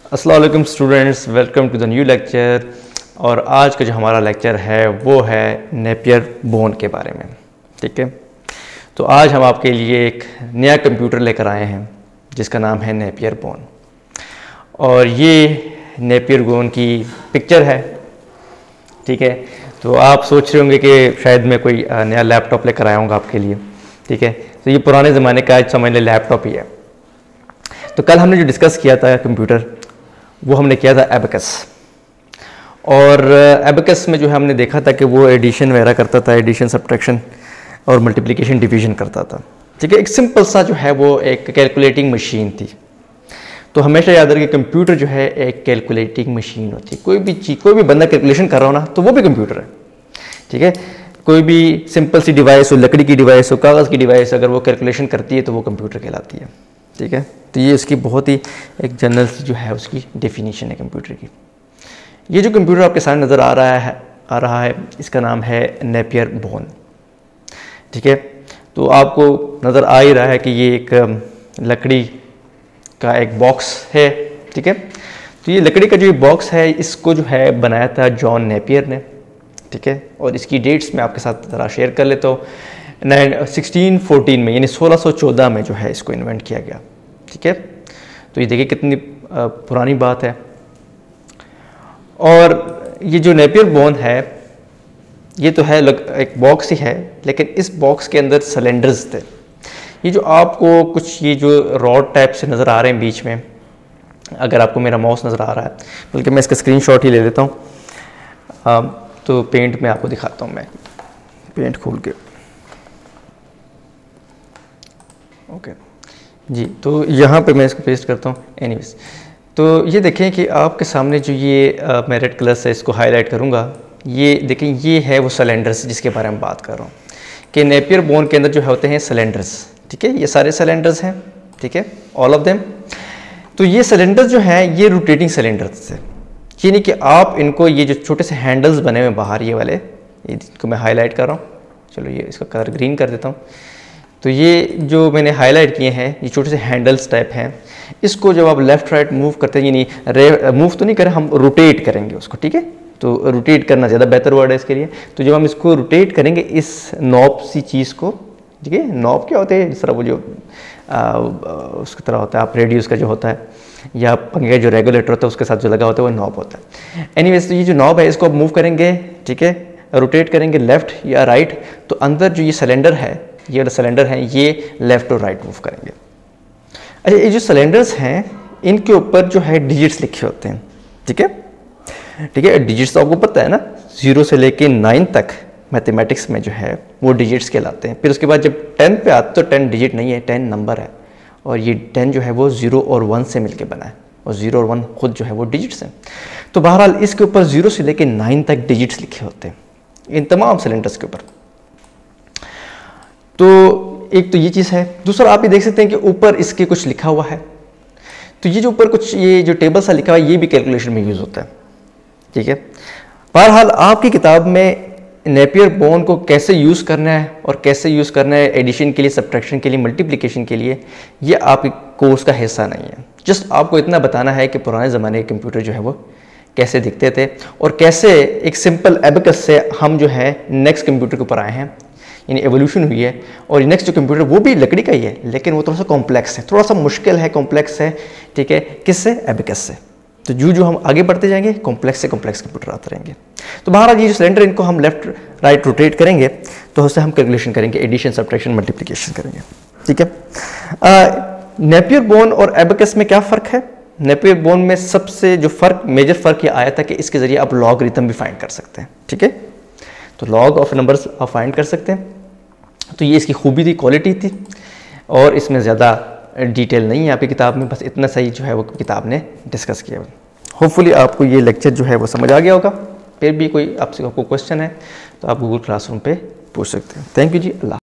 अस्सलाम वालेकुम students, welcome to the new lecture. और आज का जो हमारा लेक्चर है वो है नेपियर बोन के बारे में। ठीक है, तो आज हम आपके लिए एक नया कंप्यूटर लेकर आए हैं जिसका नाम है नेपियर बोन। और ये नेपियर बोन की पिक्चर है। ठीक है, तो आप सोच रहे होंगे कि शायद मैं कोई नया लैपटॉप लेकर आया हूँगा आपके लिए। ठीक है, तो ये पुराने ज़माने का समझ लें लैपटॉप ही है। तो कल हमने जो डिस्कस किया था कंप्यूटर, वो हमने किया था एबेकस। और एबेकस में जो है हमने देखा था कि वो एडिशन वगैरह करता था, एडिशन सब्ट्रैक्शन और मल्टीप्लिकेशन डिवीजन करता था। ठीक है, एक सिंपल सा जो है वो एक कैलकुलेटिंग मशीन थी। तो हमेशा याद रखिए कंप्यूटर जो है एक कैलकुलेटिंग मशीन होती है। कोई भी चीज़, कोई भी बंदा कैलकुलेशन कर रहा हो ना, तो वो भी कंप्यूटर है। ठीक है, कोई भी सिंपल सी डिवाइस हो, लकड़ी की डिवाइस हो, कागज़ की डिवाइस, अगर वो कैलकुलेशन करती है तो वो कंप्यूटर कहलाती है। ठीक है, तो ये इसकी बहुत ही एक जनरल सी जो है उसकी डेफिनेशन है कंप्यूटर की। ये जो कंप्यूटर आपके सामने नज़र आ रहा है इसका नाम है नेपियर बोन। ठीक है, तो आपको नज़र आ ही रहा है कि ये एक लकड़ी का एक बॉक्स है। ठीक है, तो ये लकड़ी का जो बॉक्स है इसको जो है बनाया था जॉन नेपियर ने। ठीक है, और इसकी डेट्स मैं आपके साथ ज़रा शेयर कर लेता हूँ। 1614 में, यानी 1614 में जो है इसको इन्वेंट किया गया। ठीक है, तो ये देखिए कितनी पुरानी बात है। और ये जो नेपियर बोन है ये तो है एक बॉक्स ही है, लेकिन इस बॉक्स के अंदर सिलेंडर्स थे। ये जो आपको कुछ ये जो रॉड टाइप से नज़र आ रहे हैं बीच में, अगर आपको मेरा माउस नज़र आ रहा है, बल्कि मैं इसका स्क्रीनशॉट ही ले लेता हूँ। तो पेंट में आपको दिखाता हूँ, मैं पेंट खोल के। ओके जी, तो यहाँ पे मैं इसको पेस्ट करता हूँ। एनीवेज, तो ये देखें कि आपके सामने जो ये मैं रेड कलर से इसको हाईलाइट करूँगा, ये देखें ये है वो सिलेंडर्स जिसके बारे में बात कर रहा हूँ कि नेपियर बोन के अंदर जो होते हैं सिलेंडर्स। ठीक है, ये सारे सिलेंडर्स हैं। ठीक है, ऑल ऑफ देम। तो ये सिलेंडर्स जो हैं ये रोटेटिंग सिलेंडर्स थे, यानी कि आप इनको, ये जो छोटे से हैंडल्स बने हुए बाहर ये वाले, इनको मैं हाईलाइट कर रहा हूँ। चलो ये इसका कलर ग्रीन कर देता हूँ। तो ये जो मैंने हाईलाइट किए हैं ये छोटे से हैंडल्स टाइप हैं। इसको जब आप लेफ़्ट राइट मूव करते हैं, यानी मूव तो नहीं करें, हम रोटेट करेंगे उसको। ठीक है, तो रोटेट करना ज़्यादा बेहतर वर्ड है इसके लिए। तो जब हम इसको रोटेट करेंगे इस नॉब सी चीज़ को, ठीक है, नॉब क्या होते हैं, जिस तरह वो जो उसकी तरह होता है, आप रेडियस का जो होता है या पंखे का जो रेगुलेटर होता है उसके साथ जो लगा होता है वो नॉब होता है। एनीवेज, तो ये जो नॉब है इसको आप मूव करेंगे। ठीक है, रोटेट करेंगे लेफ़्ट या राइट, तो अंदर जो ये सिलेंडर है, ये वाला सिलेंडर है, ये लेफ़्ट और राइट मूव करेंगे। अच्छा, ये जो सिलेंडर्स हैं इनके ऊपर जो है डिजिट्स लिखे होते हैं। ठीक है, ठीक है, डिजिट्स तो आपको पता है ना, 0 से लेके 9 तक मैथमेटिक्स में जो है वो डिजिट्स कहलाते हैं। फिर उसके बाद जब 10 पे आते तो 10 डिजिट नहीं है, 10 नंबर है। और ये 10 जो है वो 0 और 1 से मिलके बना है, और 0 और 1 खुद जो है वो डिजिट्स हैं। तो बहरहाल इसके ऊपर 0 से लेके 9 तक डिजिट्स लिखे होते हैं इन तमाम सिलेंडर्स के ऊपर। तो एक तो ये चीज़ है। दूसरा आप ये देख सकते हैं कि ऊपर इसके कुछ लिखा हुआ है। तो ये जो ऊपर कुछ ये जो टेबल सा लिखा हुआ है ये भी कैलकुलेशन में यूज़ होता है। ठीक है, बहरहाल आपकी किताब में नेपियर बोन को कैसे यूज़ करना है और कैसे यूज़ करना है एडिशन के लिए, सब्ट्रैक्शन के लिए, मल्टीप्लिकेशन के लिए, ये आपके कोर्स का हिस्सा नहीं है। जस्ट आपको इतना बताना है कि पुराने ज़माने के कंप्यूटर जो है वो कैसे दिखते थे और कैसे एक सिंपल एबेकस से हम जो है नेक्स्ट कंप्यूटर के ऊपर आए हैं, यानी एवोल्यूशन हुई है। और नेक्स्ट जो कंप्यूटर वो भी लकड़ी का ही है, लेकिन वो थोड़ा सा कॉम्प्लेक्स है, थोड़ा सा मुश्किल है, कॉम्प्लेक्स है। ठीक है, किससे? एबेकस से। तो जो हम आगे बढ़ते जाएंगे कॉम्प्लेक्स से कॉम्प्लेक्स कंप्यूटर आते रहेंगे। तो बहरहाल ये जो सिलेंडर, इनको हम लेफ्ट राइट रोटेट करेंगे तो उससे हम कैलकुलेशन करेंगे, एडिशन सब्ट्रैक्शन मल्टीप्लिकेशन करेंगे। ठीक है, नेपियर बोन और एबेकस में क्या फ़र्क है? नेपियर बोन में सबसे जो मेजर फ़र्क ये आया था कि इसके ज़रिए आप लॉगरिथम भी फाइंड कर सकते हैं। ठीक है, तो लॉग ऑफ नंबर्स आप फाइंड कर सकते हैं। तो ये इसकी खूबी थी, क्वालिटी थी, और इसमें ज़्यादा डिटेल नहीं है आपकी किताब में, बस इतना सही जो है वो किताब ने डिस्कस किया। होपफुली आपको ये लेक्चर जो है वो समझ आ गया होगा। फिर भी कोई आपको क्वेश्चन है तो आप गूगल क्लासरूम पे पूछ सकते हैं। थैंक यू जी, अल्लाह।